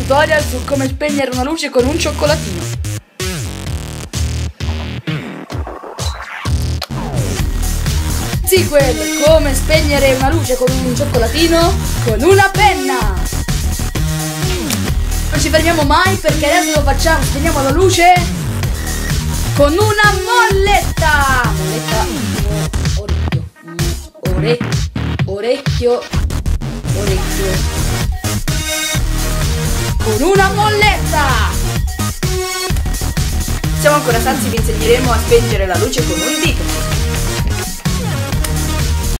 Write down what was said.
tutorial su come spegnere una luce con un cioccolatino. Sequel, come spegnere una luce con un cioccolatino con una penna. Non ci fermiamo mai perché adesso lo facciamo, spegniamo la luce con una molletta. Molletta, orecchio. Con una molletta. Siamo ancora stanzi, vi insegneremo a spengere la luce con un dito.